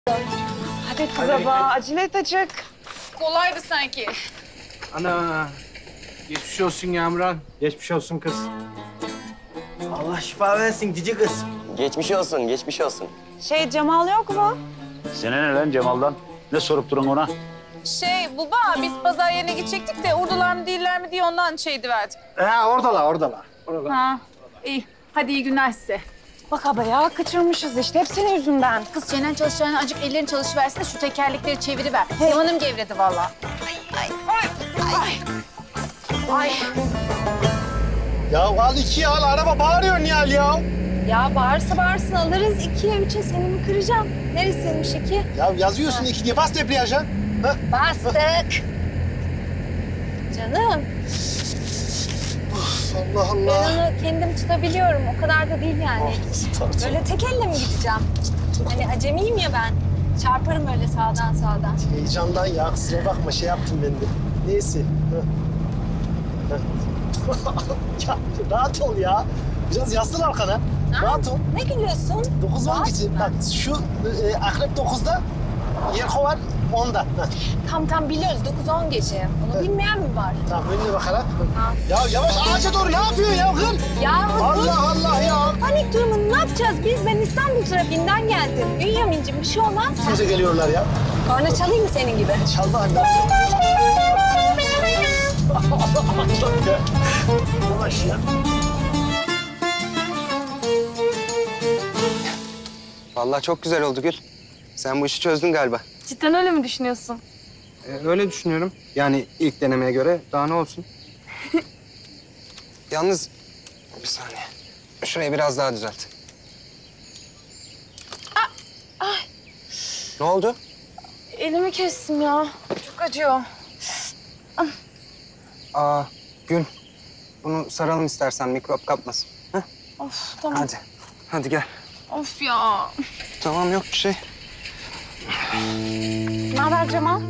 Hadi kıza bak, acele et acık. Kolaydı sanki. Ana, geçmiş olsun Yağmuran. Geçmiş olsun kız. Allah şifa versin cici kız. Geçmiş olsun, geçmiş olsun. Cemal yok mu? Sana ne lan Cemal'dan? Ne sorup durun ona? Baba biz pazar yerine gidecektik de oradalar mı değiller mi diye ondan verdik. Oradalar. Ha iyi. Hadi iyi günler size. Bak abi ya, kaçırmışız işte. Hep senin yüzünden. Kız çenen çalışacağına acık ellerini çalışıversin de şu tekerlekleri çeviriver. Yamanım gevredi vallahi. Ay. Ya al ikiye al. Araba bağırıyor Nihal ya. Ya bağırsa bağırsın alırız. 2'ye 3'e seni mi kıracağım? Neresiymiş 2? Ya yazıyorsun iki diye bas debriyaja. Bastık. Canım Allah ben Allah. onu kendim tutabiliyorum. O kadar da değil yani. Böyle tek elle mi gideceğim? Hani acemiyim ya ben. Çarparım öyle sağdan sağdan. Heyecandan ya. Kusura bakma şey yaptım ben de. Neyse. Ya rahat ol ya. Biraz yaslan arkana. Rahat ol. Ne gülüyorsun? 9-10 Rahat geçin. mı? Bak şu akrep 9'da, Yelkovan 10'da. Tam biliyoruz 9-10 gece. Onu bilmeyen mi var? Tamam önüne bakarak. Ya yavaş ağaca doğru ne yapıyorsun ya kız? Ya Allah Allah ya. panik durumunu ne yapacağız biz? Ben İstanbul trafiğinden geldim. Bünyamin'cim bir şey olmaz. Bize geliyorlar ya. Korna çalayım mı senin gibi? Çal bakayım. Yavaş ya. Vallahi çok güzel oldu Gül. Sen bu işi çözdün galiba. Cidden öyle mi düşünüyorsun? Öyle düşünüyorum. Yani ilk denemeye göre daha ne olsun? Yalnız bir saniye. Şurayı biraz daha düzelt. Ne oldu? Elimi kestim ya. Çok acıyor. Aa Gül. Bunu saralım istersen mikrop kapmasın. Heh? Of tamam. Hadi. Hadi gel. Of ya. Tamam yok bir şey. Ne haber Cemal?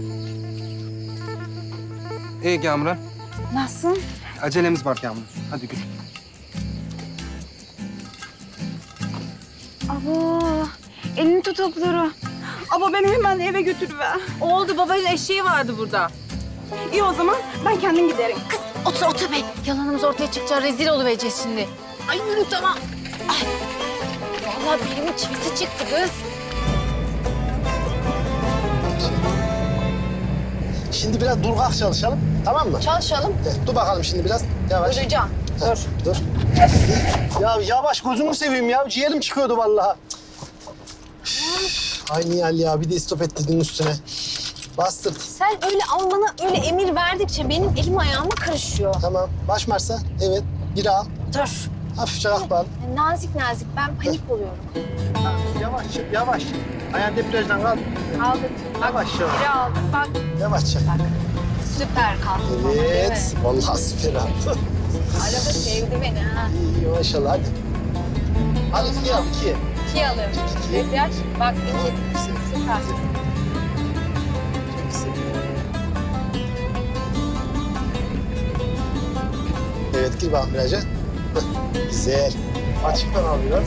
İyi Gamra. Nasılsın? Acelemiz var Gamra. Hadi Gül. Abo. Elini tut okları. Aba beni hemen eve götürüver. Oldu babanın eşeği vardı burada. İyi o zaman ben kendim giderim. Kız otur be. Yalanımız ortaya çıkacak rezil oluvereceğiz şimdi. Ay yürü tamam. Ay. Vallahi birimin çivisi çıktı kız. Şimdi biraz dur kalk çalışalım. Tamam mı? Çalışalım. Dur bakalım şimdi biraz. Yavaş. Duracağım. Dur. Dur. Ya yavaş gözünü seveyim ya. Ciğerim çıkıyordu vallahi. Ay Nihal ya bir de istop ettirdin üstüne. Bastır. Sen öyle almana öyle emir verdikçe benim elim ayağıma karışıyor. Tamam. Baş Mars'a. Evet. Bir al. Dur. Hafifçe kalk bari. Nazik nazik ben panik oluyorum. Yavaş yavaş. Ayağın debriyajdan kal. Aldık. Yavaş yavaş. Biri aldık bak. Yavaşça. Süper kalktım ama değil mi? Evet. Vallahi süper aldı. Araba sevdi beni ha. İyi maşallah hadi. Hadi ikiye al ikiye. 2 alıyorum. Debriyaj. Bak 2. Süper. Evet gir bakalım viraja. Güzel. Açıktan al biraz.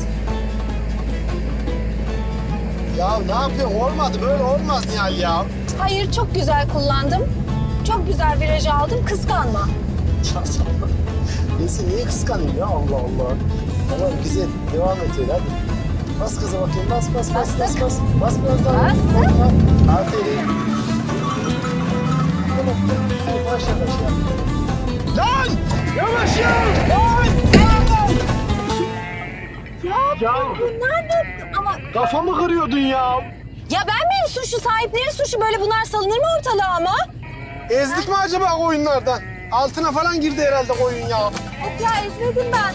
Ya ne yapıyorsun? Olmadı böyle olmaz Nihal ya. Hayır çok güzel kullandım. Çok güzel viraj aldım. Kıskanma. Neyse niye kıskanayım ya Allah Allah. Tamam güzel devam et öyle hadi. Bas kıza bakayım bas bas bas bas Bastık. bas. Bas biraz daha. Bastık. Ha, aferin. Tamam. Yavaş yavaş ya. Lan! Yavaş ya! Lan! Ya Nerede? Ama kafamı kırıyordun ya. ya ben miyim suçlu? Sahipleri suçlu. Böyle bunlar salınır mı ortalığa ama? Ezdik mi acaba koyunlardan? Altına falan girdi herhalde koyun ya. Yok ya ezmedim ben.